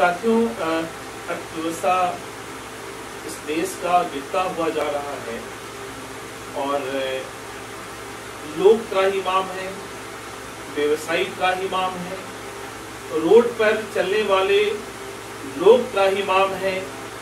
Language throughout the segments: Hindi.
साथियों, अर्थव्यवस्था इस देश का गिरता हुआ जा रहा है और लोग त्राहिमाम है, व्यवसायी त्राहिमाम है, रोड पर चलने वाले लोग त्राहिमाम है,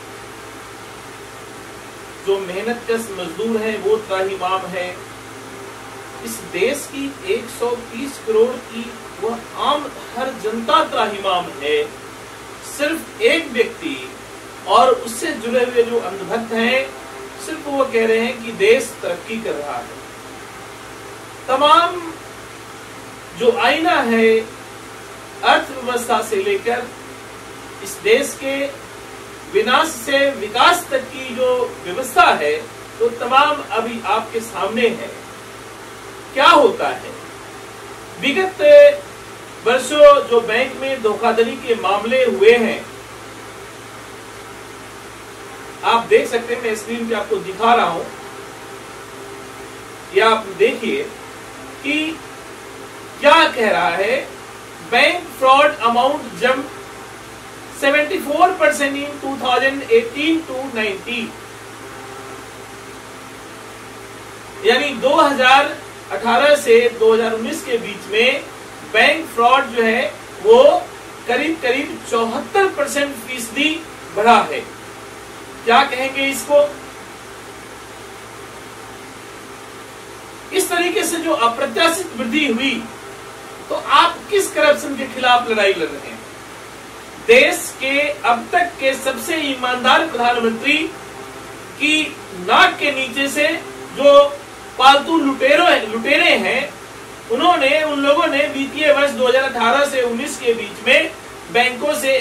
जो मेहनतकश मजदूर है वो त्राहिमाम है। इस देश की 130 करोड़ की वह आम हर जनता त्राहिमाम है। सिर्फ एक व्यक्ति और उससे जुड़े हुए जो अंधभक्त हैं, सिर्फ वो कह रहे हैं कि देश तरक्की कर रहा है। तमाम जो आईना है अर्थव्यवस्था से लेकर इस देश के विनाश से विकास तक की जो व्यवस्था है, तो तमाम अभी आपके सामने है। क्या होता है? विगत वर्षों जो बैंक में धोखाधड़ी के मामले हुए हैं, आप देख सकते हैं, मैं स्क्रीन पे आपको दिखा रहा हूं, या आप देखिए कि क्या कह रहा है। Bank fraud amount jump 74% in 2018 to 19, यानी 2018 से 2019 के बीच में बैंक फ्रॉड जो है वो करीब 74% फीसदी बढ़ा है। क्या कहेंगे इसको? इस तरीके से जो अप्रत्याशित वृद्धि हुई, तो आप किस करप्शन के खिलाफ लड़ाई लड़ रहे हैं? देश के अब तक के सबसे ईमानदार प्रधानमंत्री की नाक के नीचे से जो पालतू लुटेरे हैं, उन लोगों ने वित्तीय वर्ष 2018 से 19 के बीच में बैंकों से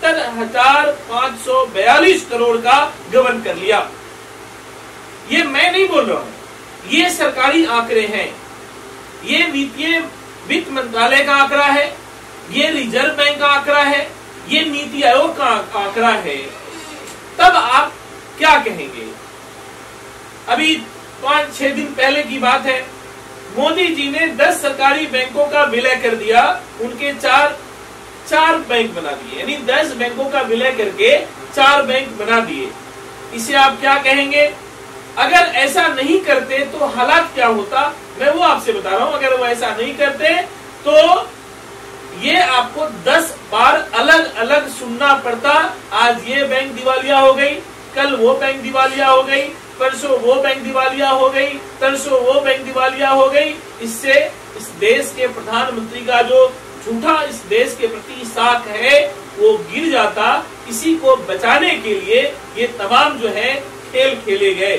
71,542 करोड़ का गबन कर लिया। ये मैं नहीं बोल रहा हूं, ये सरकारी आंकड़े हैं। ये वित्त मंत्रालय का आंकड़ा है, ये रिजर्व बैंक का आंकड़ा है, ये नीति आयोग का आंकड़ा है। तब आप क्या कहेंगे? अभी 5-6 दिन पहले की बात है, मोदी जी ने 10 सरकारी बैंकों का विलय कर दिया, उनके चार बैंक बना दिए, यानी 10 बैंकों का विलय करके 4 बैंक बना दिए। इसे आप क्या कहेंगे? अगर ऐसा नहीं करते तो हालात क्या होता, मैं वो आपसे बता रहा हूं। अगर वो ऐसा नहीं करते तो ये आपको 10 बार अलग अलग सुनना पड़ता। आज ये बैंक दिवालिया हो गई, कल वो बैंक दिवालिया हो गई, परसों वो बैंक दिवालिया हो गई, तरसों वो बैंक दिवालिया हो गई। इससे इस देश के प्रधानमंत्री का जो झूठा इस देश के प्रति साख है वो गिर जाता। इसी को बचाने के लिए ये तमाम जो है खेल खेले गए।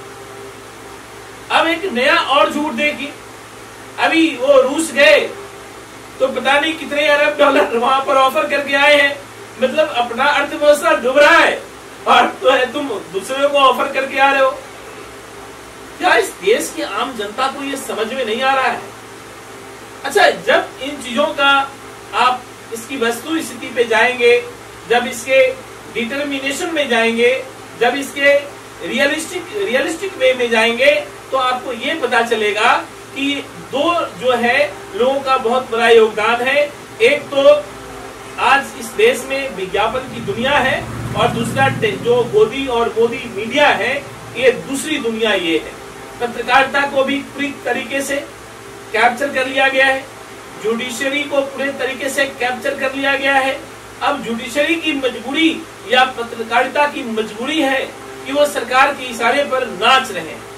अब एक नया और झूठ देखिए, अभी वो रूस गए तो पता नहीं कितने अरब डॉलर वहां पर ऑफर करके आए हैं। मतलब अपना अर्थव्यवस्था डूब रहा है और तो है तुम दूसरे को ऑफर करके आ रहे हो। क्या इस देश की आम जनता को ये समझ में नहीं आ रहा है? अच्छा, जब इन चीजों का आप इसकी वस्तु स्थिति पे जाएंगे, जब इसके डिटर्मिनेशन में जाएंगे, जब इसके रियलिस्टिक वे में जाएंगे, तो आपको ये पता चलेगा कि दो जो है लोगों का बहुत बड़ा योगदान है। एक तो आज इस देश में विज्ञापन की दुनिया है और दूसरा जो गोदी और मोदी मीडिया है, ये दूसरी दुनिया ये है। पत्रकारिता को भी पूरी तरीके से कैप्चर कर लिया गया है, जुडिशरी को पूरे तरीके से कैप्चर कर लिया गया है। अब जुडिशरी की मजबूरी या पत्रकारिता की मजबूरी है कि वो सरकार के इशारे पर नाच रहे हैं।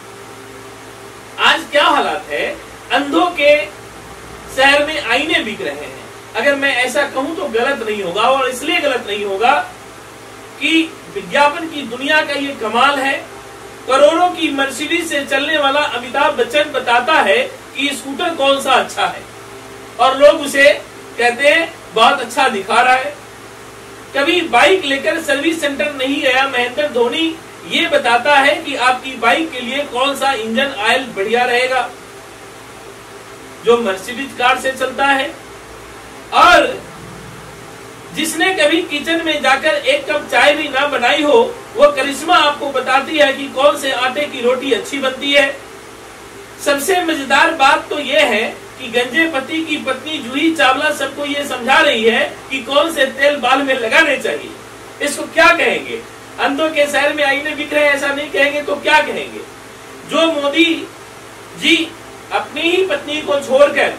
आज क्या हालात है, अंधों के शहर में आईने बिक रहे हैं। अगर मैं ऐसा कहूं तो गलत नहीं होगा, और इसलिए गलत नहीं होगा कि विज्ञापन की दुनिया का ये कमाल है। करोड़ों की मर्सिडीज से चलने वाला अमिताभ बच्चन बताता है कि स्कूटर कौन सा अच्छा है, और लोग उसे कहते हैं बहुत अच्छा दिखा रहा है। कभी बाइक लेकर सर्विस सेंटर नहीं गया महेंद्र धोनी, ये बताता है कि आपकी बाइक के लिए कौन सा इंजन ऑयल बढ़िया रहेगा, जो मर्सिडीज कार से चलता है। और जिसने कभी किचन में जाकर एक कप चाय भी ना बनाई हो, वो करिश्मा आपको बताती है कि कौन से आटे की रोटी अच्छी बनती है। सबसे मजेदार बात तो यह है कि गंजे पति की पत्नी जूही चावला सबको ये समझा रही है कि कौन से तेल बाल में लगाने चाहिए। इसको क्या कहेंगे? अंधों के शहर में आईने बिक रहे हैं, ऐसा नहीं कहेंगे तो क्या कहेंगे? जो मोदी जी अपनी ही पत्नी को छोड़कर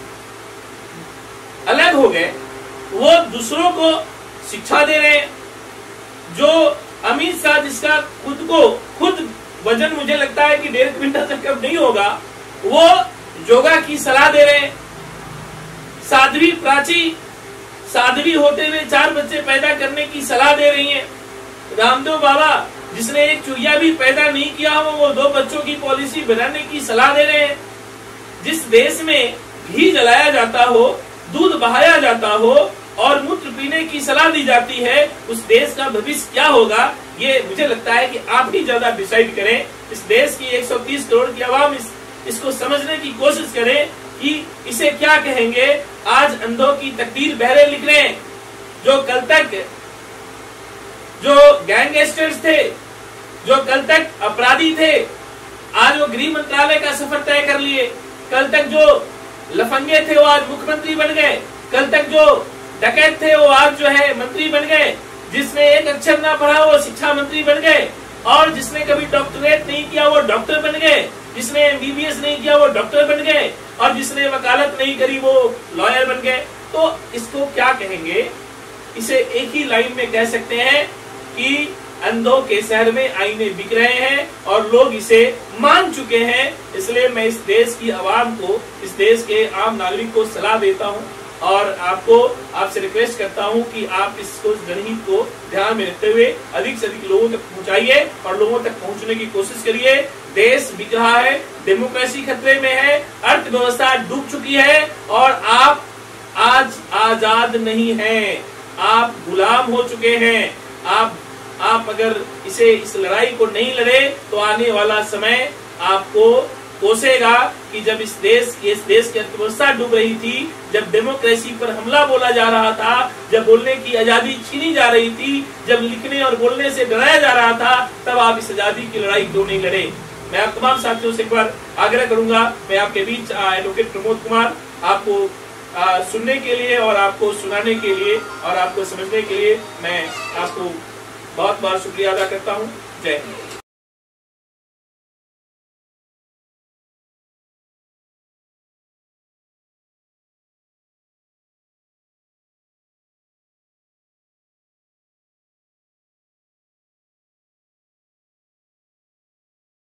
अलग हो गए, वो दूसरों को शिक्षा दे रहे हैं। जो अमित शाह जिसका खुद वजन मुझे लगता है कि 1.5 क्विंटल से कम नहीं होगा, वो योगा की सलाह दे रहे हैं। साध्वी प्राची साध्वी होते हुए 4 बच्चे पैदा करने की सलाह दे रही हैं। रामदेव बाबा जिसने एक चूहिया भी पैदा नहीं किया हो, वो 2 बच्चों की पॉलिसी बनाने की सलाह दे रहे हैं। जिस देश में घी जलाया जाता हो, दूध बहाया जाता हो और मूत्र पीने की सलाह दी जाती है, उस देश का भविष्य क्या होगा, ये मुझे लगता है कि आप ही ज्यादा डिसाइड करें। इस देश की 130 करोड़ की आवाम इसको समझने की कोशिश करें कि इसे क्या कहेंगे। आज अंधों की तकदीर बहरे लिख रहे हैं। जो कल तक जो गैंगस्टर्स थे, जो कल तक अपराधी थे, आज वो गृह मंत्रालय का सफर तय कर लिए। कल तक जो लफंगे थे वो आज मुख्यमंत्री बन गए। कल तक जो डकैत थे वो आज जो है मंत्री बन गए। जिसने एक अक्षर ना पढ़ा वो शिक्षा मंत्री बन गए, और जिसने कभी डॉक्टरेट नहीं किया वो डॉक्टर बन गए, जिसने MBBS नहीं किया वो डॉक्टर बन गए, और जिसने वकालत नहीं करी वो लॉयर बन गए। तो इसको क्या कहेंगे? इसे एक ही लाइन में कह सकते हैं कि अंधों के शहर में आईने बिक रहे हैं और लोग इसे मान चुके हैं। इसलिए मैं इस देश की आवाम को, इस देश के आम नागरिक को सलाह देता हूं और आपसे रिक्वेस्ट करता हूं कि आप इसको जनहित को ध्यान में रखते हुए अधिक से अधिक लोगों तक पहुंचाइए और लोगों तक पहुंचने की कोशिश करिए। देश बिक रहा है, डेमोक्रेसी खतरे में है, अर्थव्यवस्था डूब चुकी है और आप आज आजाद नहीं हैं, आप गुलाम हो चुके हैं। आप अगर इस लड़ाई को नहीं लड़े तो आने वाला समय आपको कोसेगा कि जब इस देश की अर्थव्यवस्था डूब रही थी, जब डेमोक्रेसी पर हमला बोला जा रहा था, जब बोलने की आजादी छीनी जा रही थी, जब लिखने और बोलने से डराया जा रहा था, तब आप इस आजादी की लड़ाई क्यों नहीं लड़े? मैं आप तमाम साथियों से एक बार आग्रह करूंगा। मैं आपके बीच एडवोकेट प्रमोद कुमार आपको सुनने के लिए और आपको सुनाने के लिए और आपको समझने के लिए मैं आपको बहुत शुक्रिया अदा करता हूँ। जय हिंद।